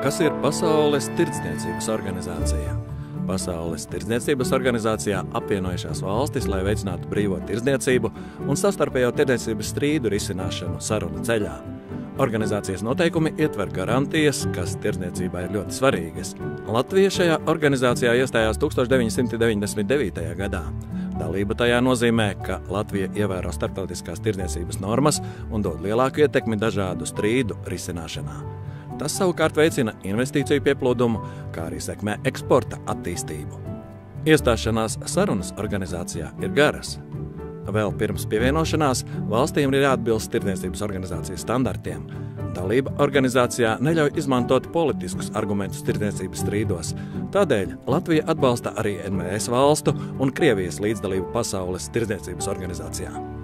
Kas ir Pasaules tirdzniecības organizācija? Pasaules tirdzniecības organizācijā apvienojušās valstis, lai veicinātu brīvo tirdzniecību un savstarpējo tirdzniecības strīdu risināšanu sarunu ceļā. Organizācijas noteikumi ietver garantijas, kas tirdzniecībā ir ļoti svarīgas. Latvija šajā organizācijā iestājās 1999. gadā. Dalība tajā nozīmē, ka Latvija ievēro starptautiskās tirdzniecības normas un dod lielāku ietekmi dažādu strīdu risināšanā. Tas savukārt veicina investīciju pieplūdumu, kā arī sekmē eksporta attīstību. Iestāšanās sarunas organizācijā ir garas. Vēl pirms pievienošanās valstīm ir jāatbilst tirdzniecības organizācijas standartiem. Dalība organizācijā neļauj izmantot politiskus argumentus tirdzniecības strīdos. Tādēļ Latvija atbalsta arī NVS valstu un Krievijas līdzdalību Pasaules tirdzniecības organizācijā.